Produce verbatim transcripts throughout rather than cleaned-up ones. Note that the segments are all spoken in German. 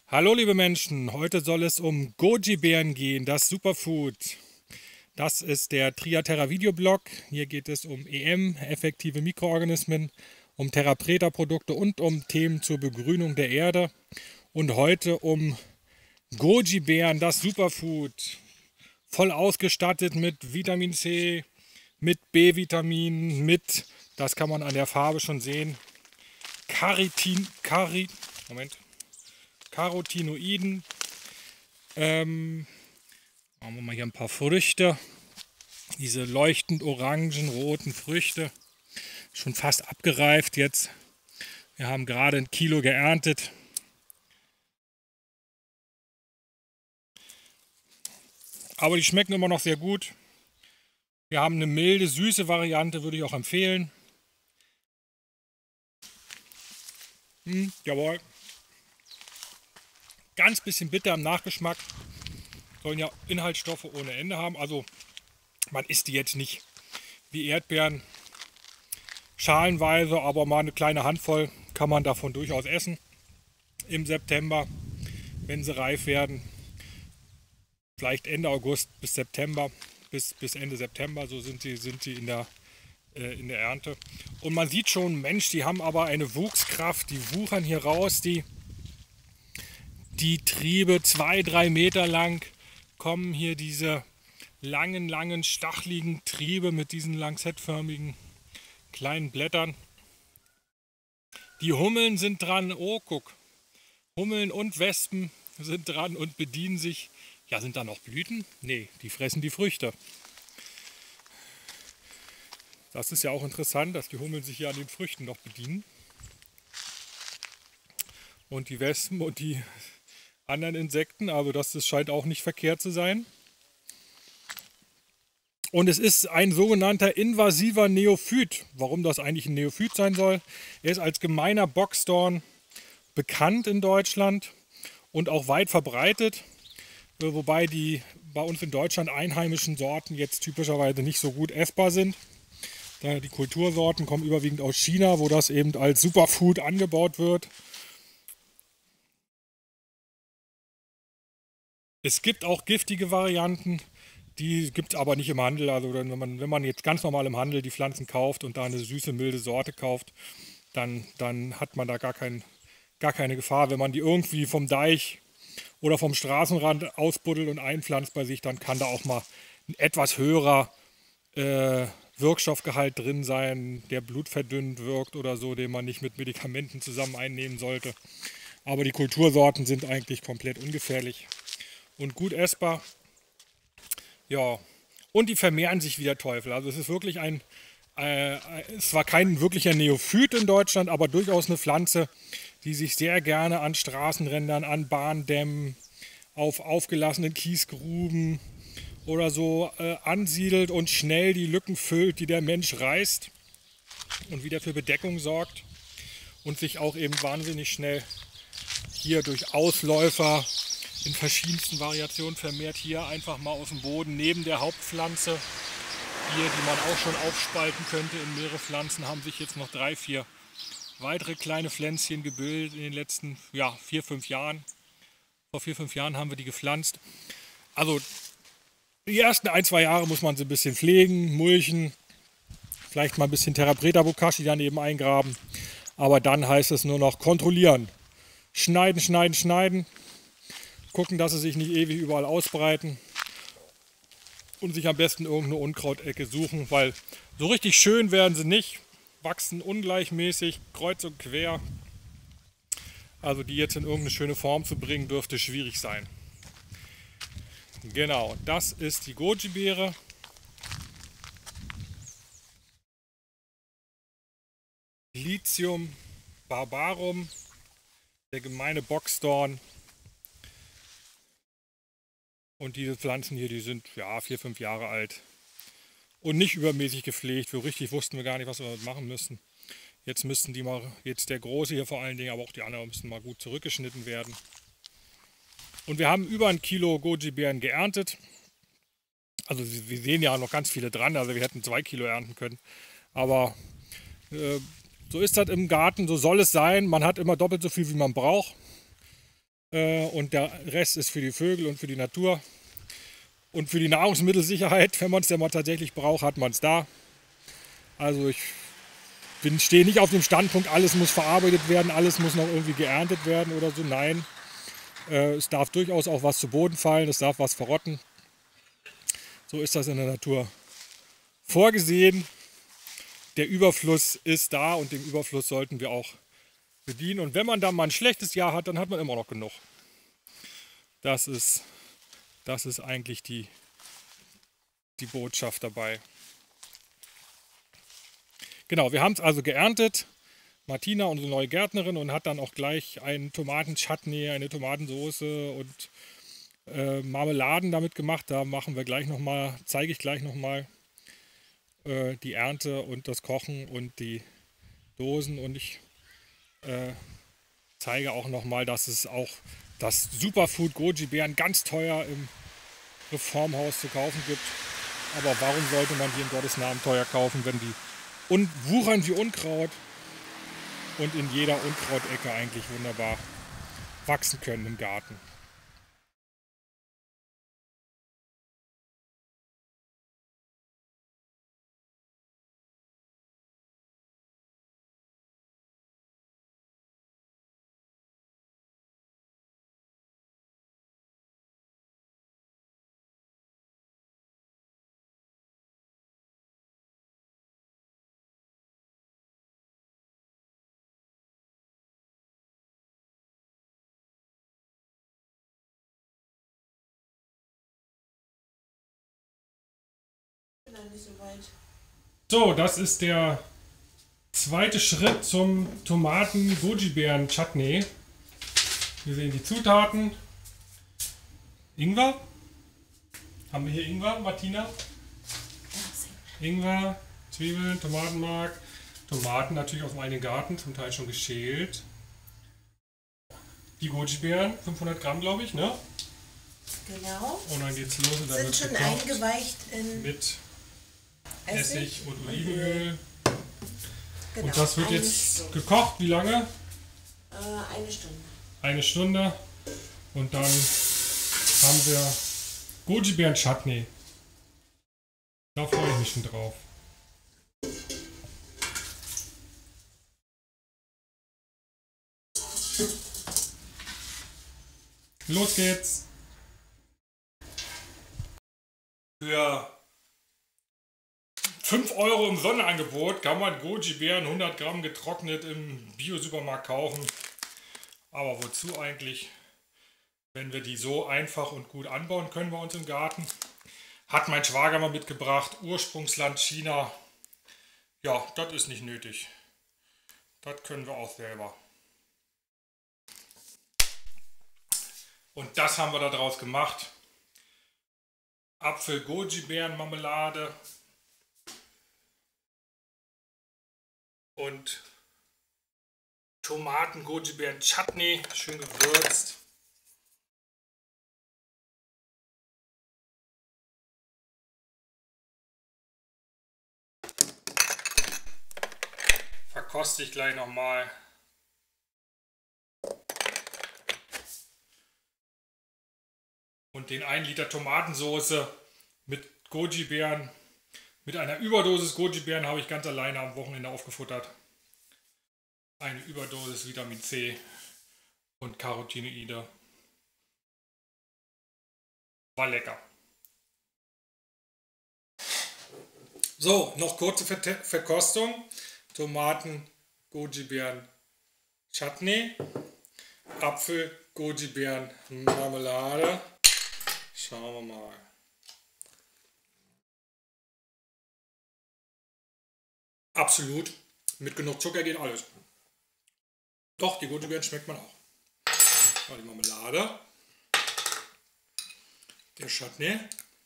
Hallo liebe Menschen, heute soll es um Goji-Beeren gehen, das Superfood. Das ist der Triaterra Videoblog. Hier geht es um E M, effektive Mikroorganismen, um Terra-Preta-Produkte und um Themen zur Begrünung der Erde. Und heute um Goji-Beeren, das Superfood. Voll ausgestattet mit Vitamin C, mit B-Vitamin, mit, das kann man an der Farbe schon sehen, Caritin, Cari, Moment. Carotinoiden. Ähm, machen wir mal hier ein paar Früchte. Diese leuchtend orangen, roten Früchte. Schon fast abgereift jetzt. Wir haben gerade ein Kilo geerntet. Aber die schmecken immer noch sehr gut. Wir haben eine milde, süße Variante, würde ich auch empfehlen. Hm, jawohl. Ganz bisschen bitter im Nachgeschmack. Sollen ja Inhaltsstoffe ohne Ende haben. Also man isst die jetzt nicht wie Erdbeeren schalenweise, aber mal eine kleine Handvoll kann man davon durchaus essen. Im September, wenn sie reif werden. Vielleicht Ende August bis September, bis, bis Ende September, so sind sie, sind sie in der, äh, in der Ernte. Und man sieht schon, Mensch, die haben aber eine Wuchskraft, die wuchern hier raus, die Die Triebe zwei, drei Meter lang kommen hier diese langen, langen, stachligen Triebe mit diesen lanzettförmigen kleinen Blättern. Die Hummeln sind dran, oh guck, Hummeln und Wespen sind dran und bedienen sich. Ja, sind da noch Blüten? Nee, die fressen die Früchte. Das ist ja auch interessant, dass die Hummeln sich hier an den Früchten noch bedienen. Und die Wespen und die anderen Insekten, also das, das scheint auch nicht verkehrt zu sein. Und es ist ein sogenannter invasiver Neophyt. Warum das eigentlich ein Neophyt sein soll? Er ist als gemeiner Boxdorn bekannt in Deutschland und auch weit verbreitet, wobei die bei uns in Deutschland einheimischen Sorten jetzt typischerweise nicht so gut essbar sind. Die Kultursorten kommen überwiegend aus China, wo das eben als Superfood angebaut wird. Es gibt auch giftige Varianten, die gibt es aber nicht im Handel. Also wenn man, wenn man jetzt ganz normal im Handel die Pflanzen kauft und da eine süße, milde Sorte kauft, dann, dann hat man da gar, kein, gar keine Gefahr. Wenn man die irgendwie vom Deich oder vom Straßenrand ausbuddelt und einpflanzt bei sich, dann kann da auch mal ein etwas höherer äh, Wirkstoffgehalt drin sein, der blutverdünnend wirkt oder so, den man nicht mit Medikamenten zusammen einnehmen sollte. Aber die Kultursorten sind eigentlich komplett ungefährlich und gut essbar. Ja, und die vermehren sich wie der Teufel. Also es ist wirklich ein, äh, es war kein wirklicher Neophyt in Deutschland, aber durchaus eine Pflanze, die sich sehr gerne an Straßenrändern, an Bahndämmen, auf aufgelassenen Kiesgruben oder so äh, ansiedelt und schnell die Lücken füllt, die der Mensch reißt und wieder für Bedeckung sorgt und sich auch eben wahnsinnig schnell hier durch Ausläufer in verschiedensten Variationen vermehrt. Hier einfach mal aus dem Boden neben der Hauptpflanze, hier, die man auch schon aufspalten könnte in mehrere Pflanzen, haben sich jetzt noch drei, vier weitere kleine Pflänzchen gebildet in den letzten ja, vier, fünf Jahren. Vor vier, fünf Jahren haben wir die gepflanzt. Also die ersten ein, zwei Jahre muss man sie ein bisschen pflegen, mulchen, vielleicht mal ein bisschen Terra Preta Bokashi daneben eingraben. Aber dann heißt es nur noch kontrollieren. Schneiden, schneiden, schneiden. Gucken, dass sie sich nicht ewig überall ausbreiten und sich am besten irgendeine Unkrautecke suchen, weil so richtig schön werden sie nicht, wachsen ungleichmäßig, kreuz und quer. Also die jetzt in irgendeine schöne Form zu bringen, dürfte schwierig sein. Genau, das ist die Goji-Beere. Lithium barbarum, der gemeine Boxdorn. Und diese Pflanzen hier, die sind ja vier, fünf Jahre alt und nicht übermäßig gepflegt. So richtig wussten wir gar nicht, was wir damit machen müssen. Jetzt müssten die mal, jetzt der große hier vor allen Dingen, aber auch die anderen müssen mal gut zurückgeschnitten werden. Und wir haben über ein Kilo Goji-Beeren geerntet. Also wir sehen ja noch ganz viele dran, also wir hätten zwei Kilo ernten können. Aber äh, so ist das im Garten, so soll es sein. Man hat immer doppelt so viel, wie man braucht. Äh, und der Rest ist für die Vögel und für die Natur. Und für die Nahrungsmittelsicherheit, wenn man es ja mal tatsächlich braucht, hat man es da. Also ich bin, stehe nicht auf dem Standpunkt, alles muss verarbeitet werden, alles muss noch irgendwie geerntet werden oder so. Nein, äh, es darf durchaus auch was zu Boden fallen, es darf was verrotten. So ist das in der Natur vorgesehen. Der Überfluss ist da und dem Überfluss sollten wir auch bedienen. Und wenn man dann mal ein schlechtes Jahr hat, dann hat man immer noch genug. Das ist, das ist eigentlich die, die Botschaft dabei. Genau, wir haben es also geerntet. Martina, unsere neue Gärtnerin, und hat dann auch gleich einen Tomaten-Chutney, eine Tomatensauce und äh, Marmeladen damit gemacht. Da machen wir gleich noch mal, zeige ich gleich nochmal äh, die Ernte und das Kochen und die Dosen. Und ich äh, zeige auch nochmal, dass es auch das Superfood Goji-Beeren ganz teuer im Reformhaus zu kaufen gibt. Aber warum sollte man die in Gottes Namen teuer kaufen, wenn die und wuchern wie Unkraut und in jeder Unkrautecke eigentlich wunderbar wachsen können im Garten. So, das ist der zweite Schritt zum Tomaten-Goji-Beeren-Chutney. Wir sehen die Zutaten. Ingwer. Haben wir hier Ingwer, Martina? Ingwer, Zwiebeln, Tomatenmark, Tomaten natürlich aus dem eigenen Garten, zum Teil schon geschält. Die Goji-Beeren, fünfhundert Gramm glaube ich, ne? Genau. Und dann geht's los und dann Sind wird schon gekocht eingeweicht in mit Essig, Essig und Olivenöl. Genau. Und das wird eine jetzt Stunde. gekocht. Wie lange? Äh, eine Stunde. Eine Stunde. Und dann haben wir Goji-Beeren-Chutney. Da freue ich mich schon drauf. Los geht's! Für fünf Euro im Sonderangebot kann man Goji-Beeren hundert Gramm getrocknet im Bio-Supermarkt kaufen. Aber wozu eigentlich, wenn wir die so einfach und gut anbauen können bei uns im Garten? Hat mein Schwager mal mitgebracht, Ursprungsland China. Ja, das ist nicht nötig. Das können wir auch selber. Und das haben wir daraus gemacht. Apfel-Goji-Beeren-Marmelade und Tomaten-Goji-Beeren-Chutney, schön gewürzt. Verkoste ich gleich nochmal. Und den einen Liter Tomatensauce mit Goji-Beeren. Mit einer Überdosis Goji-Beeren habe ich ganz alleine am Wochenende aufgefuttert. Eine Überdosis Vitamin C und Carotinoide. War lecker. So, noch kurze Ver- Verkostung. Tomaten, Goji-Beeren, Chutney, Apfel, Goji-Beeren, Marmelade. Schauen wir mal. Absolut. Mit genug Zucker geht alles. Doch, die Goji-Beeren schmeckt man auch. Die Marmelade. Der Chutney.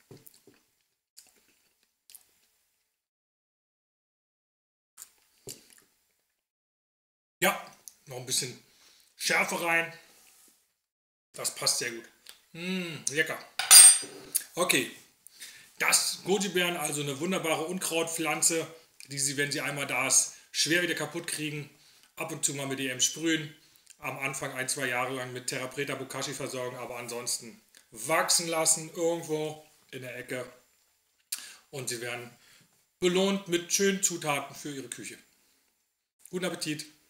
Ja, noch ein bisschen Schärfe rein. Das passt sehr gut. Mmh, lecker. Okay, das Goji-Beeren, also eine wunderbare Unkrautpflanze, die Sie, wenn sie einmal da ist, schwer wieder kaputt kriegen. Ab und zu mal mit E M sprühen. am Anfang ein, zwei Jahre lang mit Therapreta Bokashi versorgen, aber ansonsten wachsen lassen, irgendwo in der Ecke. Und sie werden belohnt mit schönen Zutaten für ihre Küche. Guten Appetit!